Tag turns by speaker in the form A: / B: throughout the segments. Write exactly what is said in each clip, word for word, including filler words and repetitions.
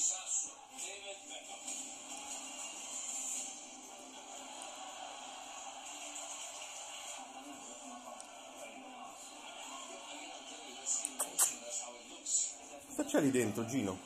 A: Cosa c'è lì dentro, Gino?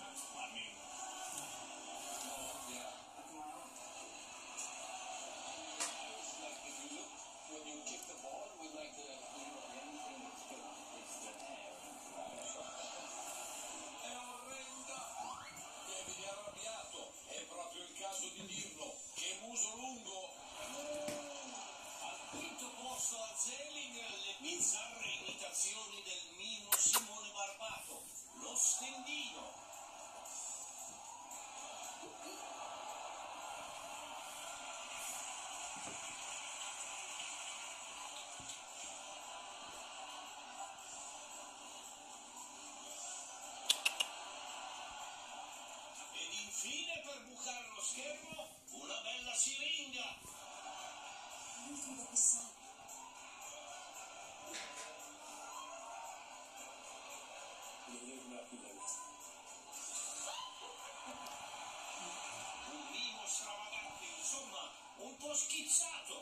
B: Infine, per bucare lo schermo, una bella siringa. L'ultimo passaggio. Un mimo stravagante, insomma, un po' schizzato.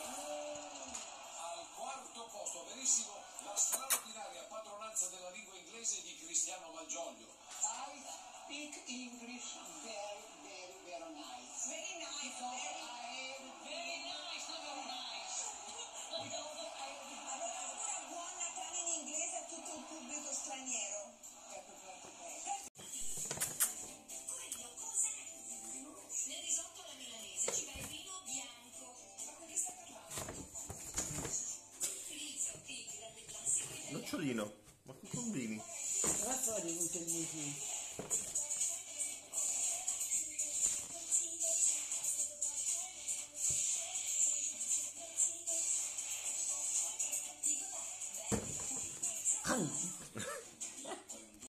B: Al quarto posto, verissimo, la straordinaria padronanza della lingua inglese di Cristiano Malgioglio. I speak English very, very, very nice. Very nice, very, very nice, not very nice.
C: Allora, allora buon Natale in inglese a tutto il pubblico straniero. Ecco, farti prego.
B: Quello cos'è? Nel risotto alla milanese ci va il vino bianco. Ma con chi sta parlando? Utilizzo tipi del classico italiano.
A: Nocciolino, ma che combini?
D: Va fuori con quel musi.